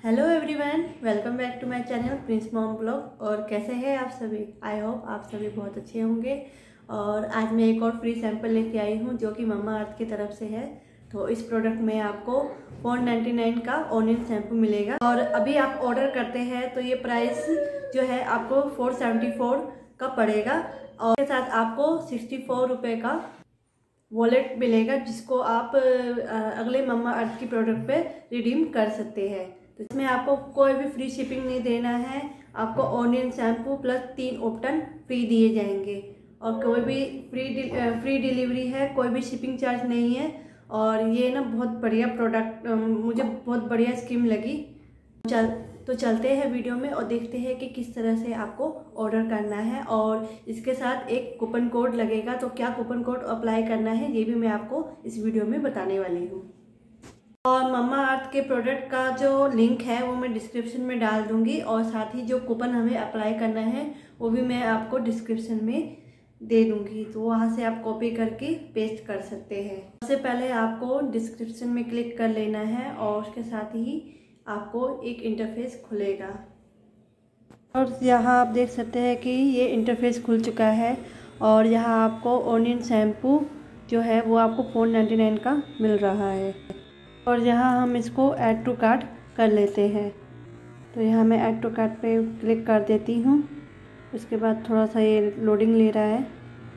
Hello everyone, welcome back to my channel Prince mom blog. और कैसे हैं आप सभी? आई होप आप सभी बहुत अच्छे होंगे। और आज मैं एक और फ्री सैंपल लेके आई हूँ जो कि मम्मा अर्थ की तरफ से है। तो इस प्रोडक्ट में आपको 499 का ऑनियन शैम्पू मिलेगा। और अभी आप ऑर्डर करते हैं तो ये प्राइस जो है आपको 474 का पड़ेगा। और इसके साथ आपको 64 रुपये का वॉलेट मिलेगा जिसको आप अगले मम्मा अर्थ की प्रोडक्ट पे रिडीम कर सकते हैं। तो इसमें आपको कोई भी फ्री शिपिंग नहीं देना है। आपको onion shampoo plus 3 option free दिए जाएंगे और कोई भी फ्री डिलीवरी है, कोई भी शिपिंग चार्ज नहीं है। और ये ना बहुत बढ़िया प्रोडक्ट, मुझे बहुत बढ़िया स्कीम लगी। तो चलते हैं वीडियो में और देखते हैं कि किस तरह से आपको ऑर्डर करना है। और इसके साथ एक कूपन कोड लगेगा, तो क्या कूपन कोड अप्लाई करना है ये भी मैं आपको इस वीडियो में बताने वाली हूँ। और मम्मा अर्थ के प्रोडक्ट का जो लिंक है वो मैं डिस्क्रिप्शन में डाल दूँगी और साथ ही जो कूपन हमें अप्लाई करना है वो भी मैं आपको डिस्क्रिप्शन में दे दूँगी, तो वहाँ से आप कॉपी करके पेस्ट कर सकते हैं। सबसे पहले आपको डिस्क्रिप्शन में क्लिक कर लेना है और उसके साथ ही आपको एक इंटरफेस खुलेगा। और यहाँ आप देख सकते हैं कि ये इंटरफेस खुल चुका है। और यहाँ आपको ऑनियन शैम्पू जो है वो आपको 499 का मिल रहा है। और यहाँ हम इसको ऐड टू कार्ट कर लेते हैं। तो यहाँ मैं ऐड टू कार्ट पे क्लिक कर देती हूँ। उसके बाद थोड़ा सा ये लोडिंग ले रहा है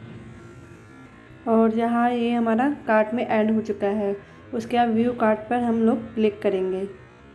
और यहाँ ये हमारा कार्ट में ऐड हो चुका है। उसके बाद व्यू कार्ट पर हम लोग क्लिक करेंगे।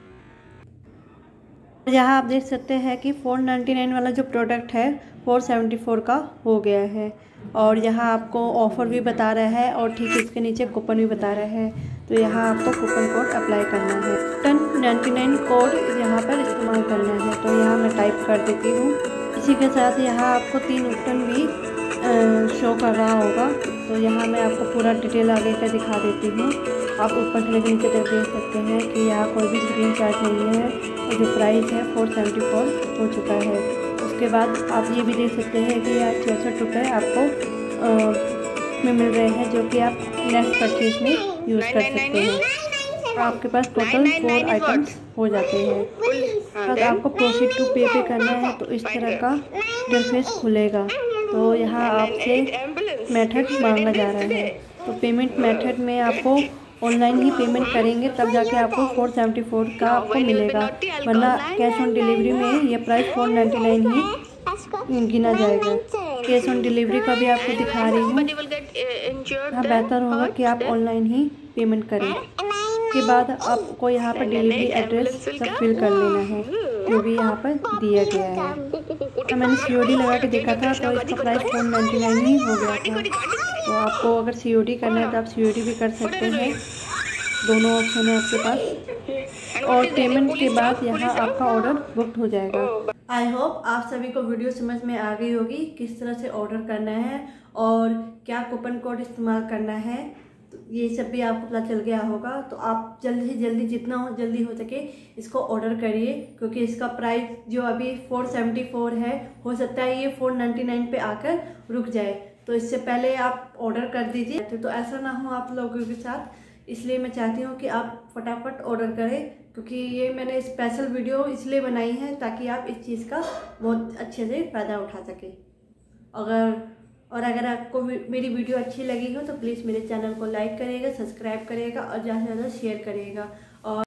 यहाँ आप देख सकते हैं कि 499 वाला जो प्रोडक्ट है 474 का हो गया है। और यहाँ आपको ऑफ़र भी बता रहा है और ठीक इसके नीचे कूपन भी बता रहा है। तो यहाँ आपको कूपन कोड अप्लाई करना है। 1099 कोड यहाँ पर इस्तेमाल करना है। तो यहाँ मैं टाइप कर देती हूँ। इसी के साथ यहाँ आपको 3 ऑप्शन भी शो कर रहा होगा। तो यहाँ मैं आपको पूरा डिटेल आगे का दिखा देती हूँ। आप ऊपर से लेकर नीचे तक देख सकते हैं कि यहाँ कोई भी शिपिंग चार्ज नहीं है और जो प्राइस है 474 हो चुका है। उसके बाद आप ये भी देख सकते हैं कि यहाँ 64 रुपये आपको में मिल रहे हैं जो कि आप नेक्स्ट परचेज में यूज़ कर सकते हैं। आपके पास टोटल 4 आइटम्स हो जाते हैं। अगर आपको प्रोसीड टू पे करना है तो इस तरह का इंटरफेस खुलेगा। तो यहाँ आपसे मेथड मांगा जा रहा है। तो पेमेंट मेथड में आपको ऑनलाइन ही पेमेंट करेंगे तब जाके आपको 474 का आपको मिलेगा, वरना कैश ऑन डिलीवरी में ये प्राइस 499 ही गिना जाएगा। कैश ऑन डिलीवरी का भी आपको दिखा रही हूँ। हाँ, बेहतर होगा कि आप ऑनलाइन ही पेमेंट करें। उसके बाद आपको यहाँ पर डिलीवरी एड्रेस सब फिल कर लेना है जो भी यहाँ पर दिया गया है। तो मैंने COD लगा के देखा था तो इसका प्राइस 499 ही हो गया था। तो आपको अगर COD करना है तो आप COD भी कर सकते हैं। दोनों ऑप्शन है आपके पास। और पेमेंट के बाद यहाँ आपका ऑर्डर बुक हो जाएगा। आई होप आप सभी को वीडियो समझ में आ गई होगी किस तरह से ऑर्डर करना है और क्या कूपन कोड इस्तेमाल करना है। तो ये सब भी आपको पता चल गया होगा। तो आप जल्दी से जल्दी जितना जल्दी हो सके इसको ऑर्डर करिए, क्योंकि इसका प्राइस जो अभी 474 है, हो सकता है ये 499 पे आकर रुक जाए। तो इससे पहले आप ऑर्डर कर दीजिए। तो ऐसा ना हो आप लोगों के साथ, इसलिए मैं चाहती हूँ कि आप फटाफट ऑर्डर करें, क्योंकि ये मैंने स्पेशल वीडियो इसलिए बनाई है ताकि आप इस चीज़ का बहुत अच्छे से फ़ायदा उठा सकें। अगर आपको मेरी वीडियो अच्छी लगी हो तो प्लीज़ मेरे चैनल को लाइक करिएगा, सब्सक्राइब करिएगा और ज़्यादा से ज़्यादा शेयर करिएगा।